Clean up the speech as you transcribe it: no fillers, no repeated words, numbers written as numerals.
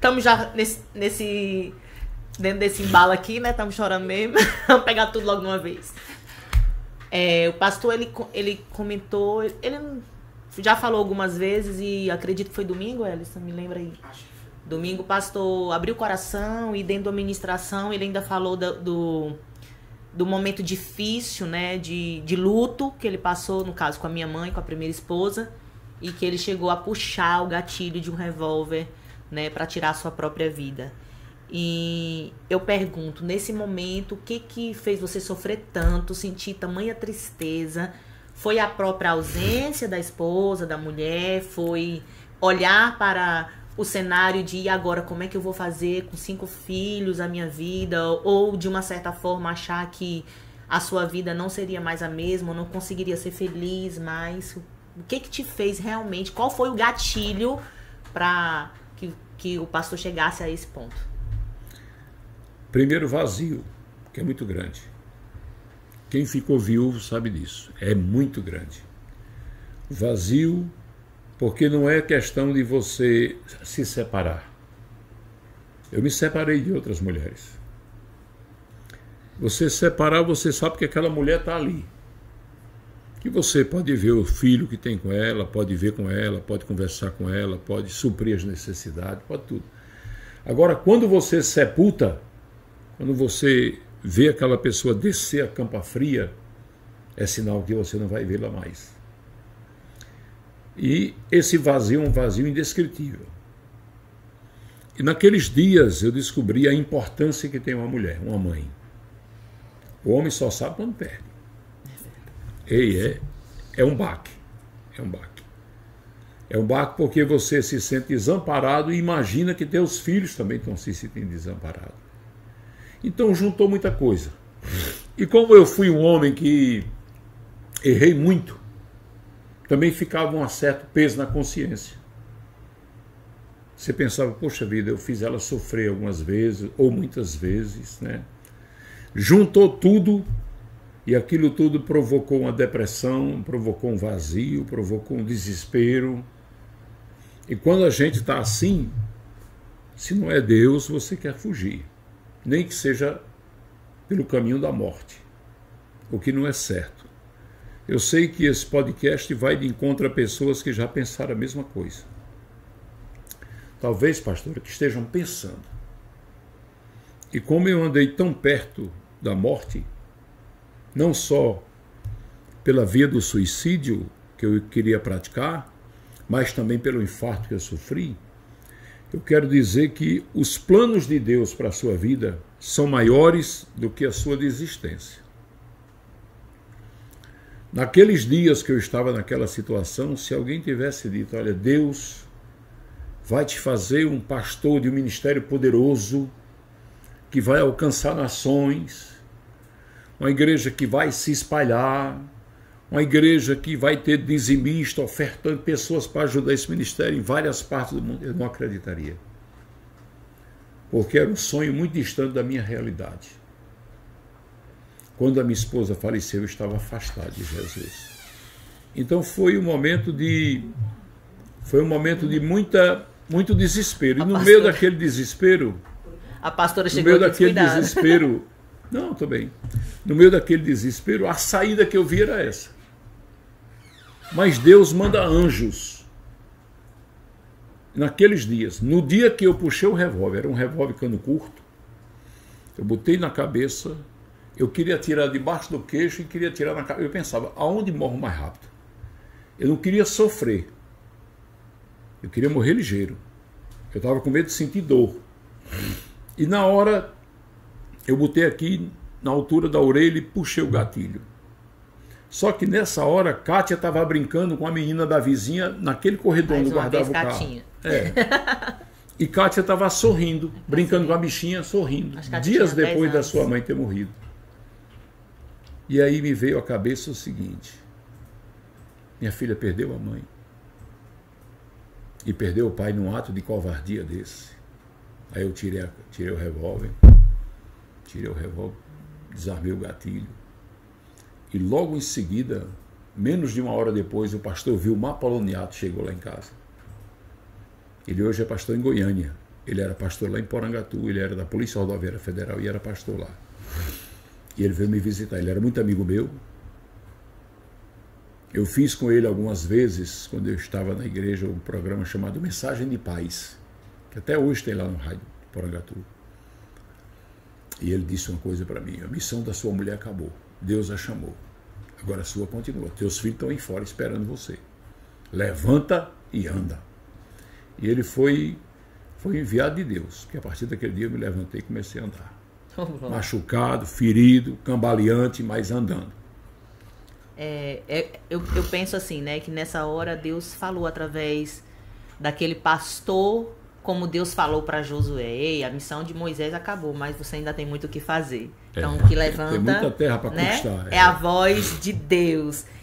estamos já dentro desse embalo aqui, né? Estamos chorando mesmo. Vamos pegar tudo logo de uma vez. O pastor, ele comentou, ele já falou algumas vezes e acredito que foi domingo, Ellison, me lembra aí. Acho que foi. Domingo o pastor abriu o coração e dentro da ministração ele ainda falou do momento difícil, né, de luto que ele passou, no caso com a minha mãe, com a primeira esposa, e que ele chegou a puxar o gatilho de um revólver, né, para tirar a sua própria vida. E eu pergunto, nesse momento, o que fez você sofrer tanto, sentir tamanha tristeza? Foi a própria ausência da esposa, da mulher? Foi olhar para o cenário de, e agora, como é que eu vou fazer com 5 filhos a minha vida? Ou, de uma certa forma, achar que a sua vida não seria mais a mesma, ou não conseguiria ser feliz mais? O que te fez realmente? Qual foi o gatilho para que o pastor chegasse a esse ponto? Primeiro, vazio, que é muito grande. Quem ficou viúvo sabe disso. É muito grande. Vazio, porque não é questão de você se separar. Eu me separei de outras mulheres. Você separar, você sabe que aquela mulher está ali. Que você pode ver o filho que tem com ela, pode ver com ela, pode conversar com ela, pode suprir as necessidades, pode tudo. Agora, quando você sepulta, quando você vê aquela pessoa descer a campa fria, é sinal que você não vai vê-la mais. E esse vazio é um vazio indescritível. E naqueles dias eu descobri a importância que tem uma mulher, uma mãe. O homem só sabe quando perde. É um baque. É um baque. É um baque porque você se sente desamparado e imagina que teus filhos também estão se sentindo desamparados. Então juntou muita coisa. E como eu fui um homem que errei muito, também ficava um certo peso na consciência. Você pensava, poxa vida, eu fiz ela sofrer algumas vezes, ou muitas vezes, né? Juntou tudo, e aquilo tudo provocou uma depressão, provocou um vazio, provocou um desespero. E quando a gente está assim, se não é Deus, você quer fugir. Nem que seja pelo caminho da morte, o que não é certo. Eu sei que esse podcast vai de encontro a pessoas que já pensaram a mesma coisa. Talvez, pastora, que estejam pensando. E como eu andei tão perto da morte, não só pela via do suicídio que eu queria praticar, mas também pelo infarto que eu sofri, eu quero dizer que os planos de Deus para a sua vida são maiores do que a sua desistência. Naqueles dias que eu estava naquela situação, se alguém tivesse dito, olha, Deus vai te fazer um pastor de um ministério poderoso, que vai alcançar nações, uma igreja que vai se espalhar, uma igreja que vai ter dizimista, ofertando pessoas para ajudar esse ministério em várias partes do mundo, eu não acreditaria. Porque era um sonho muito distante da minha realidade. Quando a minha esposa faleceu, eu estava afastado de Jesus. Então foi um momento de muito desespero. E no meio daquele desespero, a pastora chegou aqui descuidada. Desespero, não, estou bem. No meio daquele desespero, a saída que eu vi era essa. Mas Deus manda anjos. Naqueles dias, no dia que eu puxei o revólver, era um revólver cano curto, eu botei na cabeça, eu queria atirar debaixo do queixo e queria atirar na cabeça. Eu pensava, aonde morro mais rápido? Eu não queria sofrer. Eu queria morrer ligeiro. Eu estava com medo de sentir dor. E na hora, eu botei aqui na altura da orelha e puxei o gatilho. Só que nessa hora, Kátia estava brincando com a menina da vizinha naquele corredor onde guardava o carro. E Kátia estava sorrindo, brincando com a bichinha, sorrindo. Dias depois da sua mãe ter morrido. E aí me veio à cabeça o seguinte: minha filha perdeu a mãe. E perdeu o pai num ato de covardia desse. Aí eu tirei o revólver, desarmei o gatilho. E logo em seguida, menos de uma hora depois, o pastor Vilmar Poloniato chegou lá em casa. Ele hoje é pastor em Goiânia. Ele era pastor lá em Porangatu, ele era da Polícia Rodoviária Federal e era pastor lá. E ele veio me visitar, ele era muito amigo meu. Eu fiz com ele algumas vezes, quando eu estava na igreja, um programa chamado Mensagem de Paz, que até hoje tem lá no rádio de Porangatu. E ele disse uma coisa para mim: a missão da sua mulher acabou, Deus a chamou, agora a sua continua, teus filhos estão aí fora esperando você, levanta e anda. E ele foi enviado de Deus, porque a partir daquele dia eu me levantei e comecei a andar. Machucado, ferido, cambaleante, mas andando. Eu penso assim, né, que nessa hora Deus falou através daquele pastor, como Deus falou para Josué: ei, a missão de Moisés acabou, mas você ainda tem muito o que fazer. Então, o que levanta, tem muita terra para né, conquistar. é a voz de Deus.